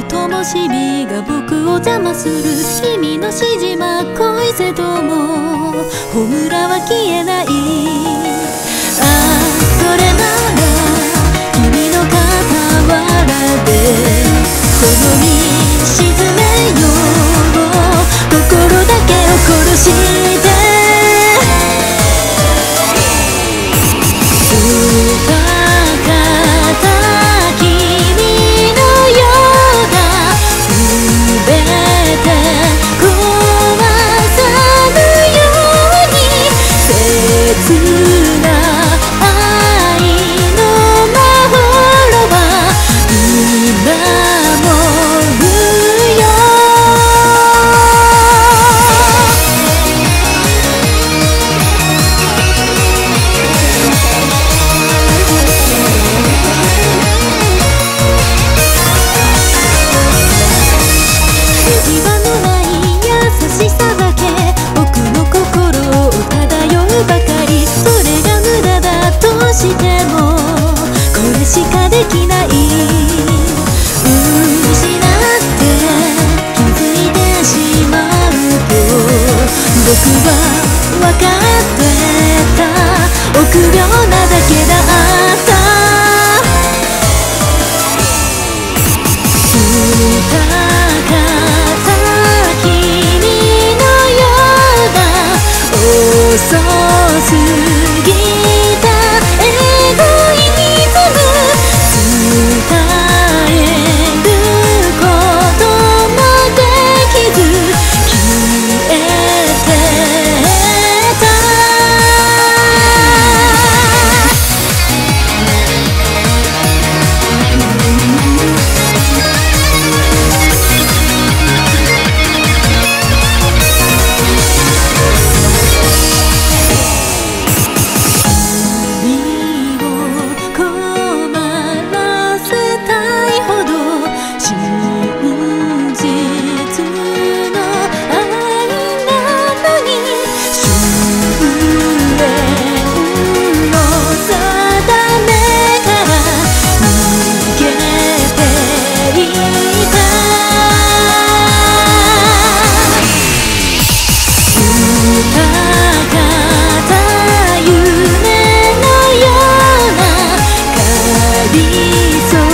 灯火が僕を邪魔する。君の指示は恋せども炎は消えない。ああそれなら君の傍らで共に沈めよう。心だけを殺してしかできない。失って気づいてしまうと僕は分かってた。臆病なだけだった。したかった君のような遅すぎたエゴイズム伝えることもできず消えてた。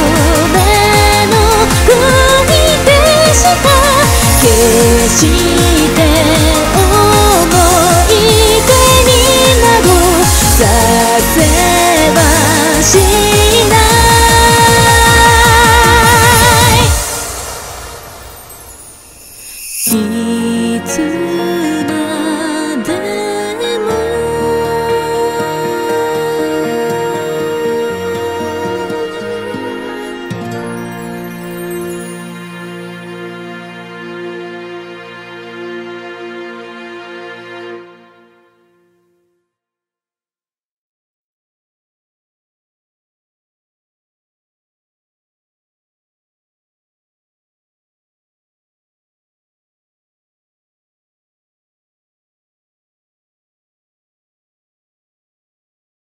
消し